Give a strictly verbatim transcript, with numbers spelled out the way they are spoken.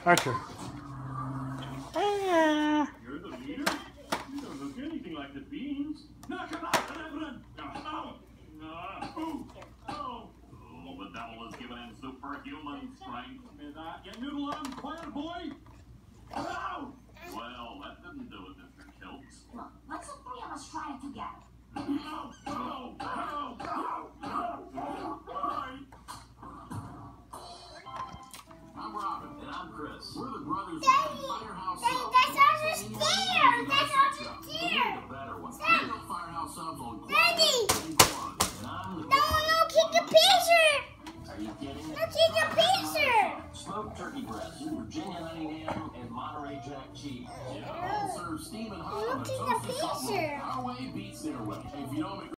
Archer. Ah. You're the leader? You don't look anything like the beans. Knock him out, Reverend! No! No! Oh! Oh, the devil has given him superhuman strength. Is that get noodle on, quiet boy? Ow! Well, that didn't do it, Mister Kilts. Look, let's the three of us try it together. No! No! No! No! No! I'm Robin. And I'm Chris. We're the brothers Daddy, of Firehouse Daddy, Subs. that's not a steer. That's not a steer. We're the better one. Daddy. We know Firehouse Subs on Daddy. and quality. And I'm the No, no, keep the picture. Are you kidding me? No, keep the picture. Smoked turkey breast, Virginia honey ham, and Monterey Jack cheese. Yeah, all served steaming hot on a Look at the toasted salt picture. roll. Our way beats their way. If you don't